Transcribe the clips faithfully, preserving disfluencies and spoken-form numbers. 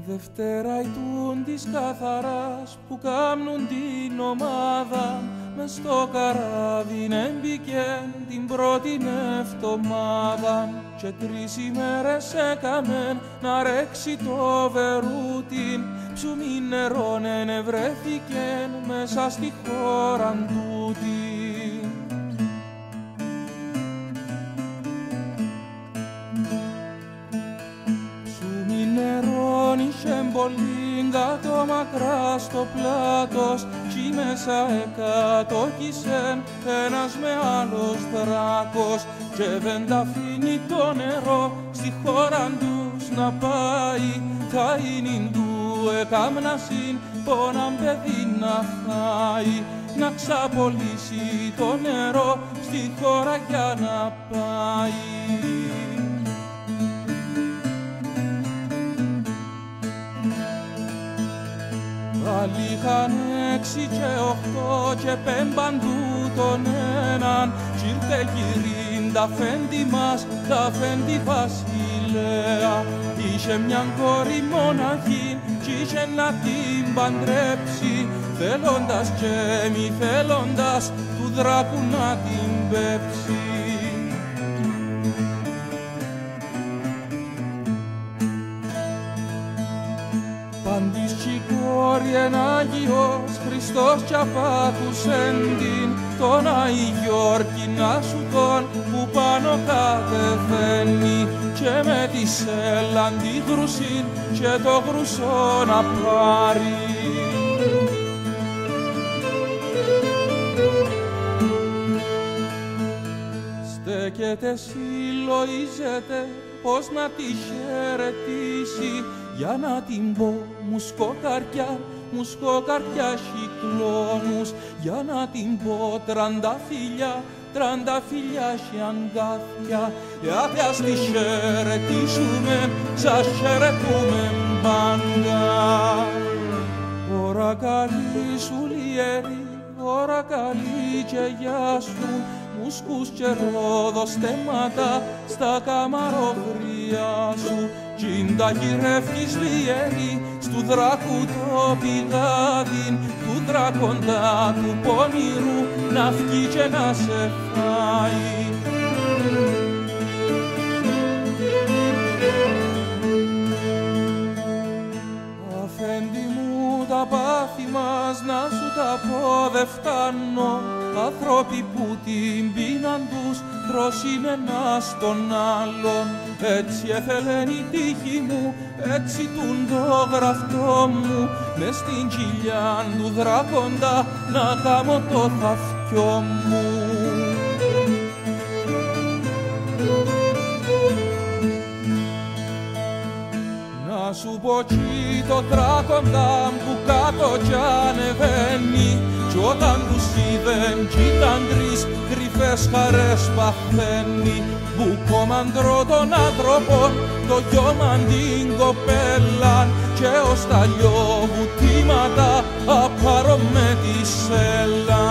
Δευτέρα ητούν της καθαράς που κάμνουν την ομάδα μες στο καράβιν έμπηκεν την πρώτη εβδομάδα και τρεις ημέρες έκαμεν να ρέξει το βερούτιν ψουμί νερόν ενευρέθηκεν μέσα στη χώραν τούτη. Ψουμί νερόν είχεν πολύ κάτω μακρά στο πλάτος κι μέσα εκατόκισεν ένας με άλλος δράκος και δεν τα αφήνει το νερό στη χώρα τους να πάει. Θα είναι του εκάμνασιν πόναν παιδί να φάει, να ξαπολύσει το νερό στη χώρα για να πάει. Άλλοι είχαν έξι και οχτώ και πέμπαντου τον έναν κι ήρθε γυρίν τα φέντη μας, τα φέντη βασιλέα. Είχε μιαν κόρη μοναχή κι είχε να την παντρέψει θέλοντας και μη θέλοντας του δράκου να την πέψει. Πάντης κι η κόρη εν Άγιος Χριστός κι απάτουσεν την τον Αγιώργινα σου τον που πάνω κατεβαίνει και με τη σέλαν τη γρουσίν και το γρουσό να πάρει. Στέκεται συλλογίζεται πως να τη χαιρετήσει για να την πω μουσκοκαρκιά, μουσκοκαρκιά χικλώνους για να την πω τρανταφυλιά, τρανταφυλιά χιαγκάθια γιατί ας τη χαιρετήσουμε, σας χαιρετούμε πάντα. Ωρα καλή σου λιέρη, ωρα καλή και γεια σου μουσκούς και ρόδοστέματα στα καμαροβρία σου κι τα γυρεύκεις λιέρη στου δράκου το πηγάδιν του δράκοντα του πονηρού να φκεί και να σε φάει. Αφέντη μου τα πάθη μας να σου τα πω δε φτάνω, άνθρωποι που την πείναν τους τρώσιν ένας τον άλλον. Έτσι έθελεν η τύχη μου, έτσι τούν το γραφτό μου μες στην κοιλιά του δράκοντα να κάμω το θαυτιό μου. Να σου πω κι το δράκοντα που κάτω κι ανεβαίνει κι όταν τους είδεν κι ήταν τρεις κρυφές χαρές παθαίνει που κομμαντρώ τον άνθρωπο, το γιόμαν την κοπέλα και ως τα λιοβουτήματα απάρω με τη σέλα.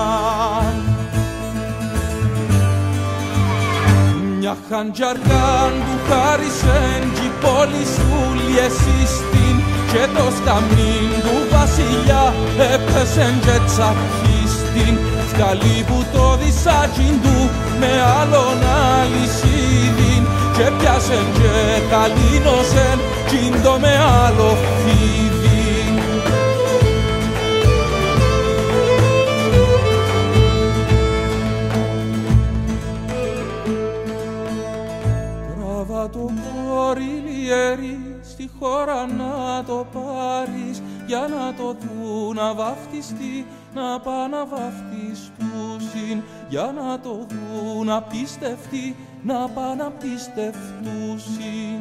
Μια χαντζαρκάν που χάρισεν κι η πόλη σου λιεσίστην και το σκαμνίν του βασιλιά έπεσεν και τσακίστην βγαλί που το δισάκιν του με άλλον αλυσίδιν και πιάσεν και καλήνωσεν κι το με άλλο φίδιν. Τράβα το κόρη λιέρη στη χώρα να το πάρεις για να το δουν να βαφτιστεί, να πά να βαφτιστούσιν για να το δουν να πιστευτεί, να πά να πιστευτούσιν.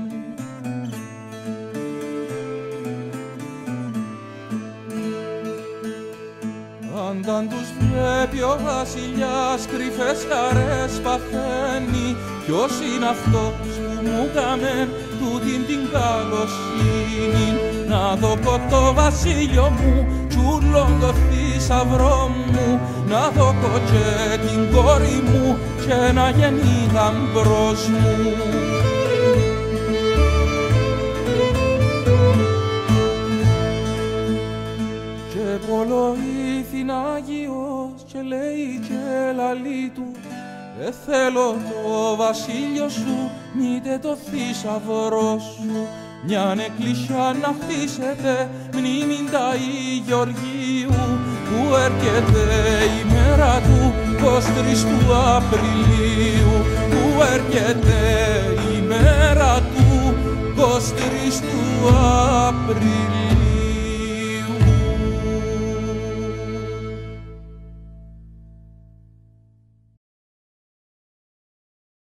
Όταν τους βλέπει ο βασιλιάς κρυφές χαρές παθαίνει ποιος είναι αυτός που μου κάμεν τούτην την καλοσύνη να δω το βασίλειο μου κι ούλον το θησαυρό μου να δω και την κόρη μου και ένα γεννή γαμπρός μου. Κολοήθην Άγιος και λέει και λαλή του, «Δε θέλω το βασίλειο σου, μήτε το θησαυρό σου, μιαν εκκλησιά να χτίσετε μνήμην Ταΐ Γεωργίου, που έρχεται η μέρα του εικοστή τρίτη του Απριλίου, που έρχεται η μέρα του εικοστή τρίτη του Απριλίου».